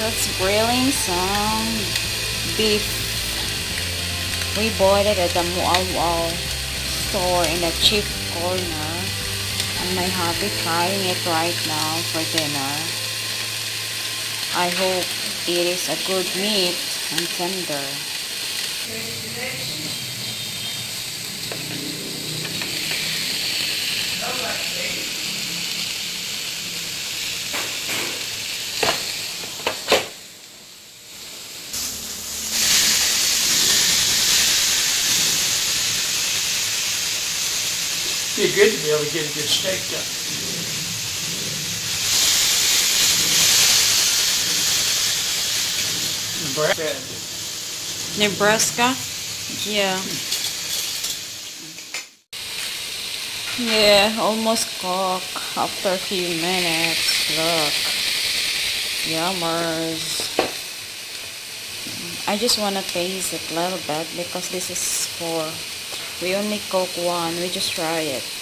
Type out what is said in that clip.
Let's grilling some beef. We bought it at the Muawwal store in the cheap corner. And my hubby trying it right now for dinner. I hope it is a good meat and tender. It'd be good to be able to get a good steak done. Nebraska? Yeah. Yeah, almost cooked after a few minutes. Look. Yummers. I just want to taste it a little bit because this is for, we only cook one. We just try it.